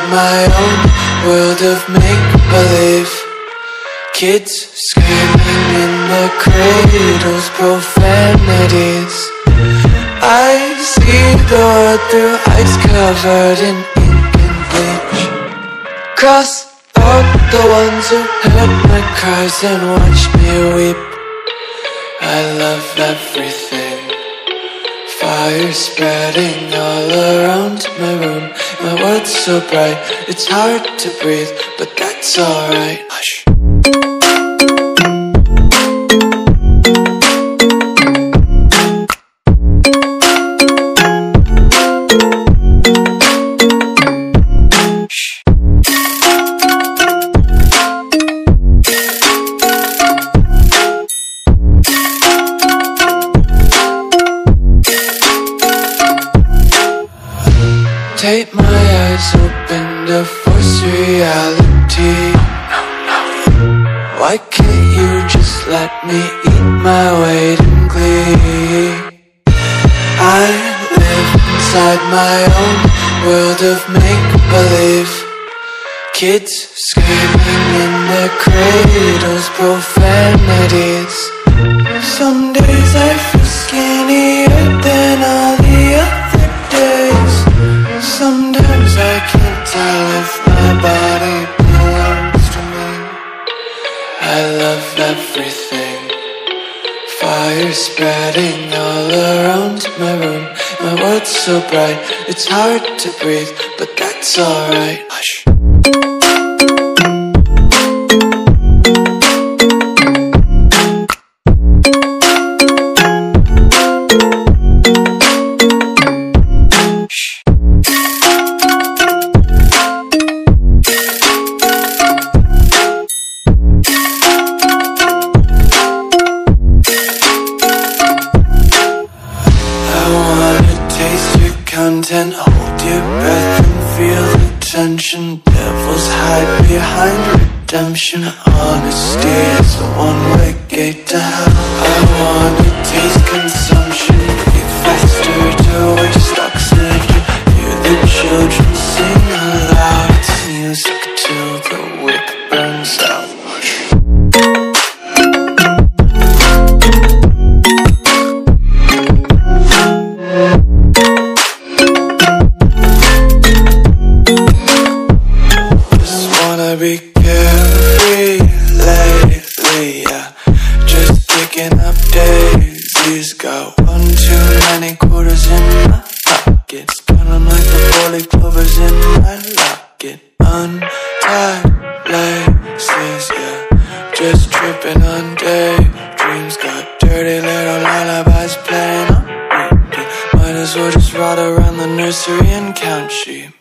my own world of make-believe. Kids screaming in the cradles, profanities. I see the world through ice covered in ink and bleach. Cross out the ones who heard my cries and watched me weep. I love everything. Fire spreading all around my room. My world's so bright, it's hard to breathe, but that's alright. Hush. Take my eyes open to force reality. Why can't you just let me eat my weight in glee? I live inside my own world of make-believe. Kids screaming in their cradles, profanities. Some days I feel skinnier than all the other days. Sometimes I can't tell if my body belongs to me. I love everything. Fire spreading all around my room. My world's so bright, it's hard to breathe, but that's alright. Hush. Content, hold your breath and feel the tension. Devils hide behind redemption. Honesty is a one-way gate to hell. I wanna taste consumption. Breathe faster to waste oxygen. Hear the children sing aloud. It's music till the wick burns out. Be carefree lately, yeah. Just picking up daisies. Got one too many quarters in my pockets. Count 'em like the 4-leaf clovers in my locket. Untied laces, yeah. Just tripping on daydreams. Got dirty little lullabies playing on repeat. Might as well just ride around the nursery and count sheep.